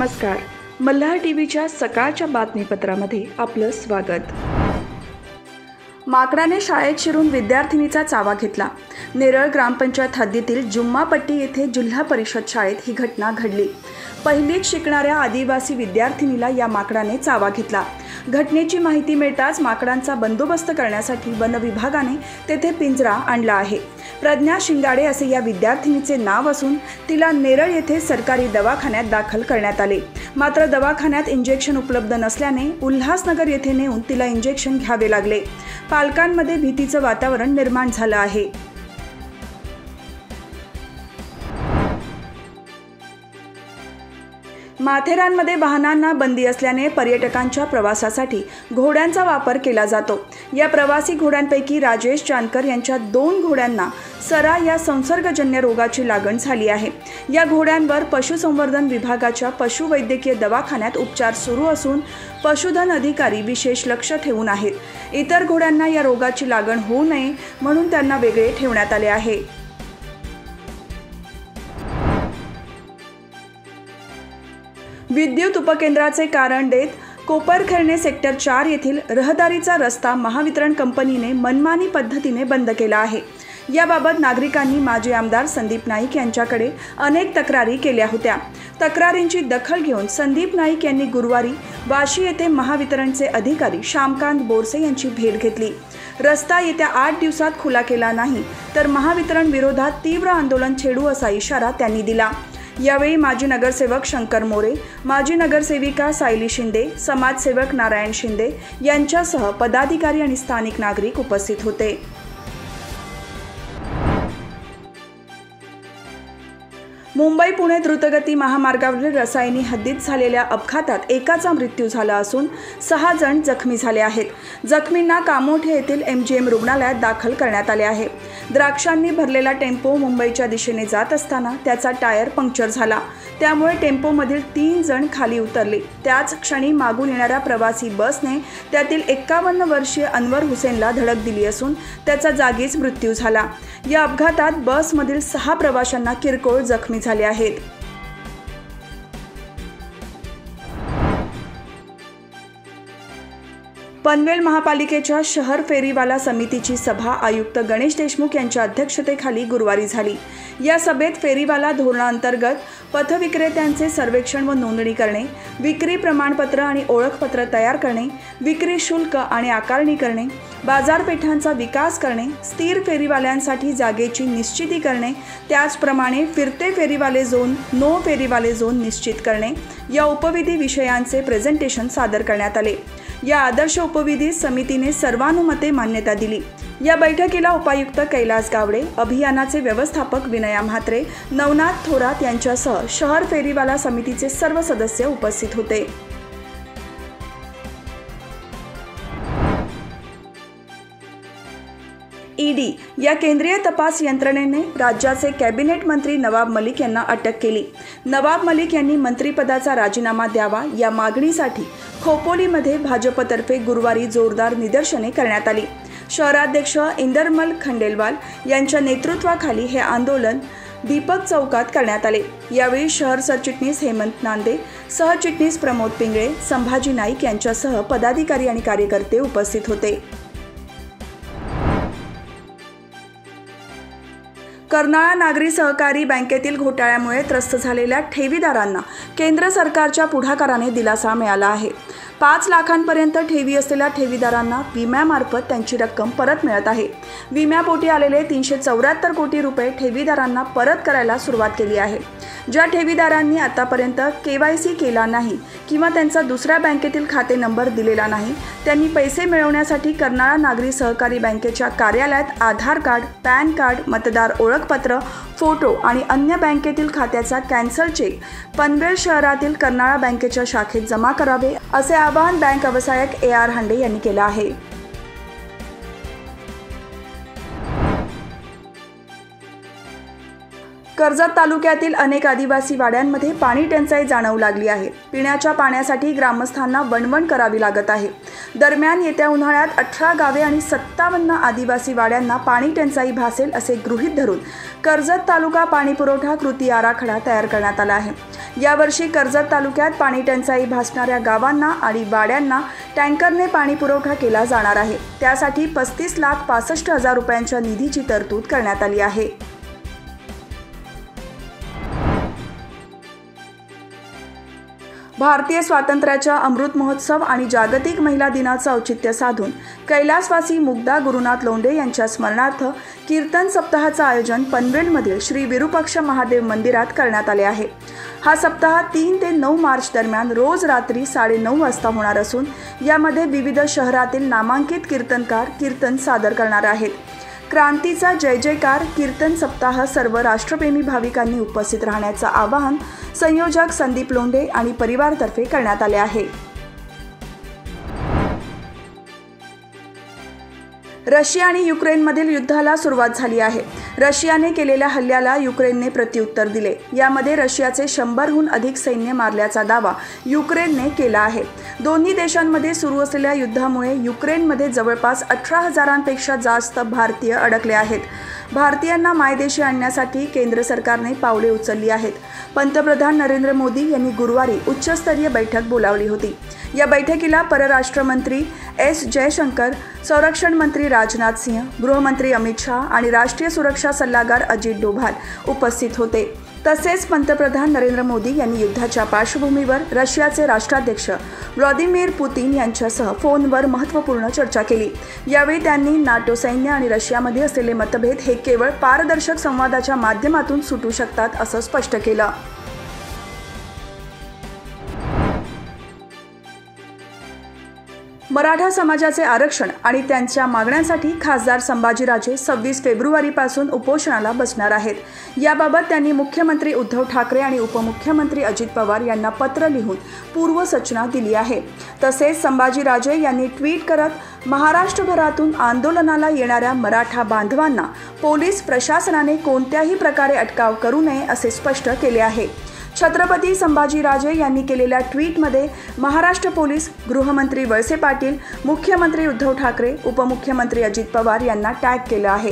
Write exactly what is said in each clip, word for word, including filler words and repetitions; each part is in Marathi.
नमस्कार. मल्हार टीव्हीच्या सकाळच्या बातमीपत्रामध्ये आपलं स्वागत. माकडाने शाळेत शिरून विद्यार्थिनीचा चावा घेतला. नेरळ ग्रामपंचायत हद्दीतील जुम्मापट्टी येथे जिल्हा परिषद शाळेत ही घटना घडली. पहिलीत शिकणाऱ्या आदिवासी विद्यार्थिनीला या माकडाने चावा घेतला. घटनेची माहिती मिळताच माकडांचा बंदोबस्त करण्यासाठी वन विभागाने तेथे पिंजरा आणला आहे. प्रज्ञा शिंगाडे असे या विद्यार्थिनीचे नाव असून तिला नेरळ येथे सरकारी दवाखान्यात दाखल करण्यात आले. मात्र दवाखान्यात इंजेक्शन उपलब्ध नसल्याने उल्हासनगर येथे नेऊन तिला इंजेक्शन घ्यावे लागले. पालकांमध्ये भीतीचं वातावरण निर्माण झालं आहे. माथेरानमध्ये वाहनांना बंदी असल्याने पर्यटकांच्या प्रवासासाठी घोड्यांचा वापर केला जातो. या प्रवासी घोड्यांपैकी राजेश जानकर यांच्या दोन घोड्यांना सरा या संसर्गजन्य रोगाची लागण झाली आहे. या घोड्यांवर पशुसंवर्धन विभागाच्या पशुवैद्यकीय दवाखान्यात उपचार सुरू असून पशुधन अधिकारी विशेष लक्ष ठेवून आहेत. इतर घोड्यांना या रोगाची लागण होऊ नये म्हणून त्यांना वेगळे ठेवण्यात आले आहे. विद्युत उपकेंद्राचे कारण देत कोपरखैरणे सेक्टर चार येथील रहदारीचा रस्ता महावितरण कंपनीने मनमानी पद्धतीने बंद केला आहे. याबाबत नागरिकांनी माजी आमदार संदीप नाईक यांच्याकडे अनेक तक्रारी केल्या होत्या. तक्रारींची दखल घेऊन संदीप नाईक यांनी गुरुवारी वाशी येथे महावितरणचे अधिकारी श्यामकांत बोरसे यांची भेट घेतली. रस्ता येत्या आठ दिवसात खुला केला नाही तर महावितरण विरोधात तीव्र आंदोलन छेडू असा इशारा त्यांनी दिला. यावेळी माजी नगरसेवक शंकर मोरे, माजी नगरसेविका सायली शिंदे, समाजसेवक नारायण शिंदे यांच्यासह पदाधिकारी आणि स्थानिक नागरिक उपस्थित होते. मुंबई पुणे द्रुतगती महामार्गावरील रसायनी हद्दीत झालेल्या अपघातात एकाचा मृत्यू झाला असून सहा जण जखमी झाले आहेत. जखमींना कामोठे येथील एम जी एम रुग्णालयात दाखल करण्यात आले आहे. द्राक्षांनी भरलेला टेम्पो मुंबईच्या दिशेने जात असताना त्याचा टायर पंक्चर झाला. त्यामुळे टेम्पोमधील तीन जण खाली उतरले. त्याच क्षणी मागून येणाऱ्या प्रवासी बसने त्यातील एक्कावन्न वर्षीय अनवर हुसेनला धडक दिली असून त्याचा जागीच मृत्यू झाला. या अपघातात बसमधील सहा प्रवाशांना किरकोळ जखमी झाले आहेत. पनवेल महापालिकेच्या शहर फेरीवाला समितीची सभा आयुक्त गणेश देशमुख यांच्या अध्यक्षतेखाली गुरुवारी झाली. या सभेत फेरीवाला धोरणांतर्गत पथविक्रेत्यांचे सर्वेक्षण व नोंदणी करणे, विक्री प्रमाणपत्र आणि ओळखपत्र तयार करणे, विक्री शुल्क आणि आकारणी करणे, बाजारपेठांचा विकास करणे, स्थिर फेरीवाल्यांसाठी जागेची निश्चिती करणे, त्याचप्रमाणे फिरते फेरीवाले झोन, नो फेरीवाले झोन निश्चित करणे या उपविधी विषयांचे प्रेझेंटेशन सादर करण्यात आले. या आदर्श उपविधी समितीने सर्वानुमते मान्यता दिली. या बैठकीला उपायुक्त कैलास गावडे, अभियानाचे व्यवस्थापक विनया म्हात्रे, नवनाथ थोरात यांच्यासह शहर फेरीवाला समितीचे सर्व सदस्य उपस्थित होते. ईडी या केंद्रीय तपास यंत्रणेने राज्याचे कॅबिनेट मंत्री नवाब मलिक यांना अटक केली. नवाब मलिक यांनी मंत्रिपदाचा राजीनामा द्यावा या मागणीसाठी खोपोलीमध्ये भाजपतर्फे गुरुवारी जोरदार निदर्शने करण्यात आली. शहराध्यक्ष इंदरमल खंडेलवाल यांच्या नेतृत्वाखाली हे आंदोलन दीपक चौकात करण्यात आले. यावेळी शहर सरचिटणीस हेमंत नांदे, सहचिटणीस प्रमोद पिंगळे, संभाजी नाईक यांच्यासह पदाधिकारी आणि कार्यकर्ते उपस्थित होते. कर्नाळा नागरी सहकारी बँकेतील घोटाळ्यामुळे त्रस्त झालेल्या ठेवीदारांना केंद्र सरकारच्या पुढाकाराने दिलासा मिळाला आहे. पाच लाखांपर्यंत ठेवी असलेल्या ठेवीदारांना विम्यामार्फत त्यांची रक्कम परत मिळत आहे. विम्यापोटी आलेले तीनशे चौऱ्याहत्तर कोटी रुपये ठेवीदारांना परत करायला सुरुवात केली आहे. ज्या ठेवीदारांनी आतापर्यंत के वाय सी केला नाही किंवा त्यांचा दुसऱ्या बँकेतील खाते नंबर दिलेला नाही त्यांनी पैसे मिळवण्यासाठी कर्नाळा नागरी सहकारी बँकेच्या कार्यालयात आधार कार्ड, पॅन कार्ड, मतदार ओळखपत्र, फोटो आणि अन्य बँकेतील खात्याचा कॅन्सल चेक पनवेल शहरातील कर्नाळा बँकेच्या शाखेत जमा करावे असे आवाहन बँक व्यवसायक ए आर हांडे यांनी केलं आहे. कर्जत तालुक्यातील अनेक आदिवासी वाड्यांमध्ये पाणी टंचाई जाणवू लागली आहे. पिण्याच्या पाण्यासाठी ग्रामस्थांना वणवण करावी लागत आहे. दरम्यान येत्या उन्हाळ्यात अठरा गावे आणि सत्तावन्न आदिवासी वाड्यांना पाणी टंचाई भासेल असे गृहीत धरून कर्जत तालुका पाणी पुरवठा कृती आराखडा तयार करण्यात आला आहे. यावर्षी कर्जत तालुक्यात पाणी टंचाई भासणाऱ्या गावांना आणि वाड्यांना टँकरने पाणी पुरवठा केला जाणार आहे। त्यासाठी पस्तीस लाख पासष्ट हजार रुपयांच्या निधीची तरतूद करण्यात आली आहे। भारतीय स्वातंत्र्याच्या अमृत महोत्सव आणि जागतिक महिला दिनाचं औचित्य साधून कैलासवासी मुग्धा गुरुनाथ लोंढे यांच्या स्मरणार्थ कीर्तन सप्ताहाचं आयोजन पनवेलमधील श्री विरूपाक्ष महादेव मंदिरात करण्यात आले आहे। हा सप्ताह तीन ते नऊ मार्च दरम्यान रोज रात्री साडेनऊ वाजता होणार असून यामध्ये विविध शहरातील नामांकित कीर्तनकार कीर्तन सादर करणार आहेत। क्रांतीचा जय जयकार कीर्तन सप्ताह सर्व राष्ट्रप्रेमी भाविकांनी उपस्थित राहण्याचं आवाहन संयोजक संदीप लोंढे आणि परिवारातर्फे करण्यात आले आहे। रशिया आणि युक्रेनमधील युद्धाला सुरुवात झाली आहे। रशियाने केलेल्या हल्ल्याला युक्रेनने प्रत्युत्तर दिले। यामध्ये रशियाचे शंभरहून अधिक सैन्य मारल्याचा दावा युक्रेनने केला आहे। दोन्ही देशांमध्ये सुरू असलेल्या युद्धामुळे युक्रेनमध्ये जवळपास अठरा हजारांपेक्षा जास्त भारतीय अडकले आहेत। भारतीयांना मायदेशी आणण्यासाठी केंद्र सरकारने पावले उचलली आहेत। पंतप्रधान नरेंद्र मोदी यांनी गुरुवारी उच्चस्तरीय बैठक बोलावली होती। या बैठकीला परराष्ट्र मंत्री एस जयशंकर, संरक्षण मंत्री राजनाथ सिंह, गृहमंत्री अमित शाह आणि राष्ट्रीय सुरक्षा सल्लागार अजित डोभाल उपस्थित होते। तसेच पंतप्रधान नरेंद्र मोदी यांनी युद्धाच्या पार्श्वभूमीवर रशियाचे राष्ट्राध्यक्ष व्लादिमीर पुतिन यांच्यासह फोनवर महत्त्वपूर्ण चर्चा केली। यावेळी त्यांनी नाटो सैन्य आणि रशियामध्ये असलेले मतभेद हे केवळ पारदर्शक संवादाच्या माध्यमातून सुटू शकतात असं स्पष्ट केलं। मराठा समाजाचे आरक्षण आणि त्यांच्या मागण्यांसाठी खासदार संभाजीराजे सव्वीस फेब्रुवारीपासून उपोषणाला बसणार आहेत। याबाबत त्यांनी मुख्यमंत्री उद्धव ठाकरे आणि उपमुख्यमंत्री अजित पवार यांना पत्र लिहून पूर्वसूचना दिली आहे। तसेच संभाजीराजे यांनी ट्विट करत महाराष्ट्रभरातून आंदोलनाला येणाऱ्या मराठा बांधवांना पोलीस प्रशासनाने कोणत्याही प्रकारे अटकाव करू नये असे स्पष्ट केले आहे। छत्रपती संभाजीराजे यांनी केलेल्या ट्विटमध्ये महाराष्ट्र पोलीस, गृहमंत्री वळसे पाटील, मुख्यमंत्री उद्धव ठाकरे, उपमुख्यमंत्री अजित पवार यांना टॅग केलं आहे।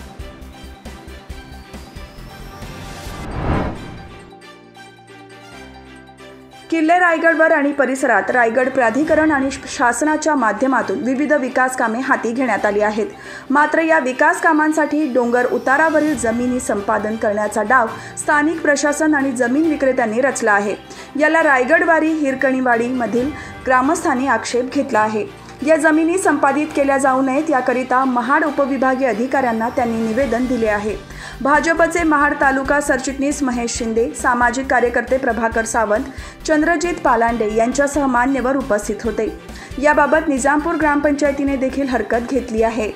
किल्ले रायगडवर आणि परिसरात रायगड प्राधिकरण आणि शासनाच्या माध्यमातून विविध विकास कामे हाती घेण्यात आली आहेत। मात्र या विकास कामांसाठी डोंगर उतारावरील जमिनी संपादन करण्याचा डाव स्थानिक प्रशासन आणि जमीन विक्रेत्यांनी रचला आहे। याला रायगडवाडी हिरकणीवाडी मधील ग्रामस्थांनी आक्षेप घेतला आहे। या जमिनी संपादित केल्या जाऊ नयेत याकरिता महाड उपविभागीय अधिकाऱ्यांना त्यांनी निवेदन दिले आहे। भाजपचे महाड तालुका सरचिटणीस महेश शिंदे, सामाजिक कार्यकर्ते प्रभाकर सावंत, चंद्रजित पालांडे यांच्यासह मान्यवर उपस्थित होते। याबाबत निजामपूर ग्रामपंचायतीने देखील हरकत घेतली आहे।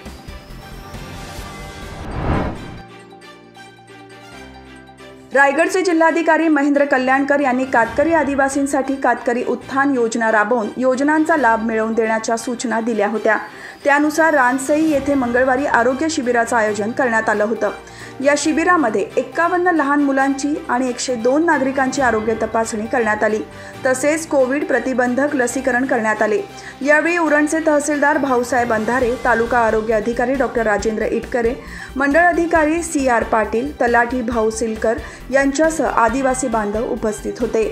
रायगडचे जिल्हाधिकारी महेंद्र कल्याणकर यांनी कातकरी आदिवासींसाठी कातकरी उत्थान योजना राबवून योजनांचा लाभ मिळवून देण्याच्या सूचना दिल्या होत्या। त्यानुसार रानसई येथे मंगळवारी आरोग्य शिबिराचं आयोजन करण्यात आलं होतं। या शिबिरामध्ये एक्कावन्न लहान मुलांची आणि एकशे दोन नागरिकांची आरोग्य तपासणी करण्यात आली। तसेच कोविड प्रतिबंधक लसीकरण करण्यात आले। यावेळी उरणचे तहसीलदार भाऊसाहेब अंधारे, तालुका आरोग्य अधिकारी डॉक्टर राजेंद्र इटकरे, मंडळ अधिकारी सी आर पाटील, तलाठी भाऊ सिलकर यांच्यासह आदिवासी बांधव उपस्थित होते।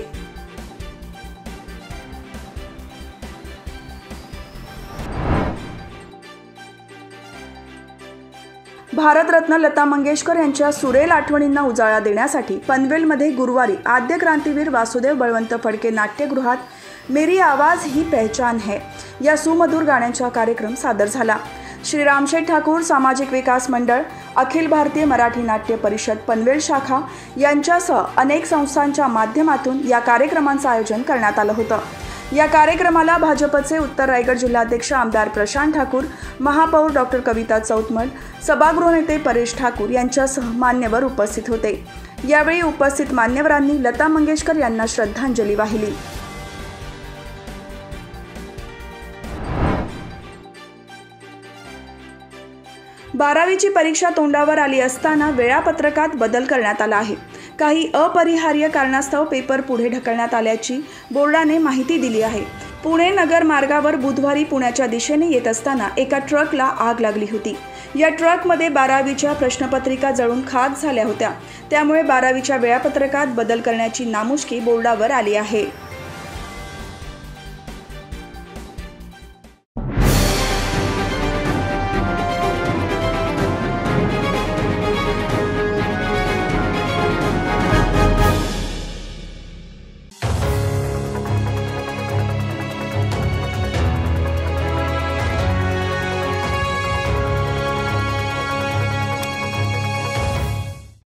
भारतरत्न लता मंगेशकर यांच्या सुरेल आठवणींना उजाळा देण्यासाठी पनवेलमध्ये गुरुवारी आद्य क्रांतीवीर वासुदेव बळवंत फडके नाट्यगृहात मेरी आवाज ही पहचान है या सुमधुर गाण्यांचा कार्यक्रम सादर झाला। श्री रामशेठ ठाकूर सामाजिक विकास मंडळ, अखिल भारतीय मराठी नाट्य परिषद पनवेल शाखा यांच्यासह अनेक संस्थांच्या माध्यमातून या कार्यक्रमांचं आयोजन करण्यात आलं होतं। या कार्यक्रमाला भाजपचे उत्तर रायगड जिल्हाध्यक्ष आमदार प्रशांत ठाकूर, महापौर डॉक्टर कविता चौतमल, सभागृह नेते परेश ठाकूर यांच्यासह मान्यवर उपस्थित होते। यावेळी उपस्थित मान्यवरांनी लता मंगेशकर यांना श्रद्धांजली वाहिली। बारावीची परीक्षा तोंडावर आली असताना वेळापत्रकात बदल करण्यात आला आहे। काही अपरिहार्य कारणास्तव पेपर पुढे ढकलण्यात आल्याची बोर्डाने माहिती दिली आहे। पुणे नगर मार्गावर बुधवारी पुण्याच्या दिशेने येत असताना एका ट्रकला आग लागली होती। या ट्रकमध्ये बारावीच्या प्रश्नपत्रिका जळून खाक झाल्या होत्या। त्यामुळे बारावीच्या वेळापत्रकात बदल करण्याची नामुष्की बोर्डावर आली आहे।